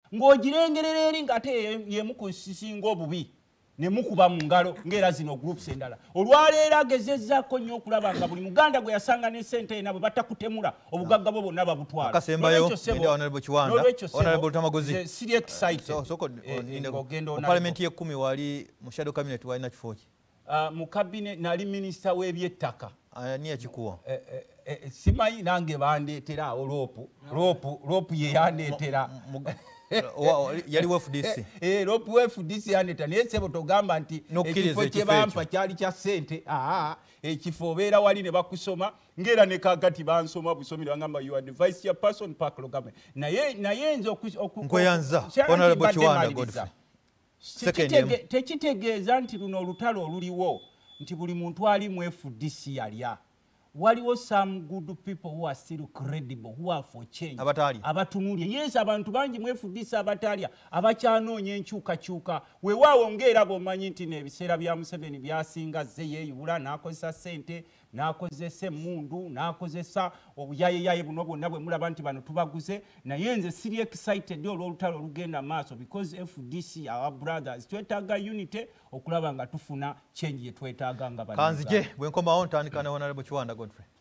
ng'ogirengerera eri ng'ate yemu ku sisinga obubi ne mukuba mu ngalo ng'era zino groups endala. Olwaleero agezezzaako nnyo okulaba nga buli Muganda gwe yasanga ne ssente ena bwe batakutemula obugagga bwo bonna babutwala. Akasembayo Honorable Kiwanda, Honorable Luttamaguzi. Siri excited. Mu Parliament y'e10 wali mu shadow cabinet walina kifo ki? Mu cabinet nali minister w'ebyettaka. Ani yakikuwa? Simanyi nange bandeetera ropu ye yandeetera. Yali FDC. Ropu FDC yandeetera naye ssebo togamba nti ekifo kye bampa kyali kya ssente. Ekifo obeera wali ne bakusoma ng'era ne kaakati bansoma busomi ne bangamba you are the vice chairperson Paklo government. Naye nze nkweyanza Honorable Kiwanda Godfrey. Tekitegeeza nti luno olutalo oluliwo nti buli muntu ali mu FDC yalya. Waliwo some good people who are still credible, who are for change. Abatunulye. Yes, abantu bangi mu FDC abatalya abakyanoonya enkyukakyuka. Weewaawo ng'era bw'omanyi nti n'ebiseera bya Museveni byasinga zze yeeyubula n'akozesa ssente n'akozesa emmundu n'akozesa obuyayeyaye buno bwonna bwe mulaba nti bano tubaguze. Naye nze siri excited olw'olutalo olugenda maaso because FDC our brothers twetaaga unity okulaba nga tufuna change ye twetaaga nga bano. Kanzije bwe nkomawo ntandika ne Honorable Kiwanda Godfrey.